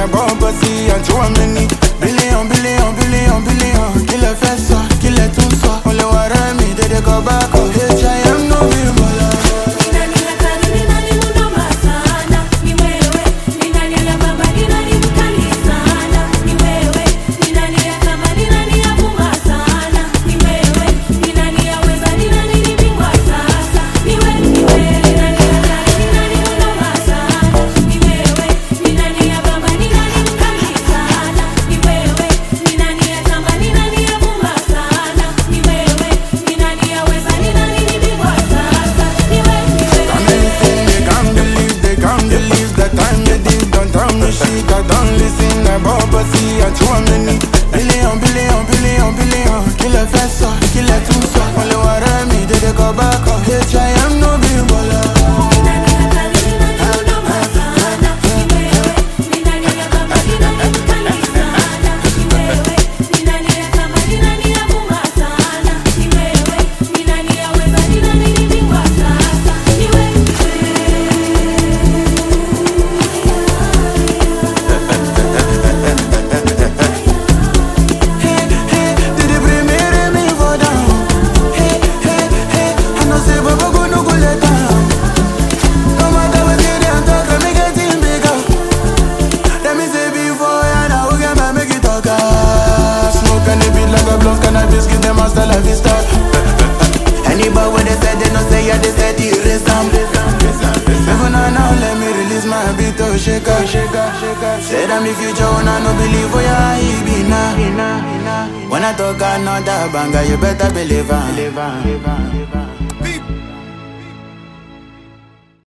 a bumper, see, and 2 many. Billion, billion, billion, billion. Kill a fessa, kill a tunsa. Only what I mean, they go back. Oh, hey, I am no bimbola. Anybody when they said they don't say yeah, they said you raise them. Even now, let me release my beat, oh shaker, shaker, shaker. Said I'm the future, when I no believe for ya, he be now. When I talk another banger, you better believe.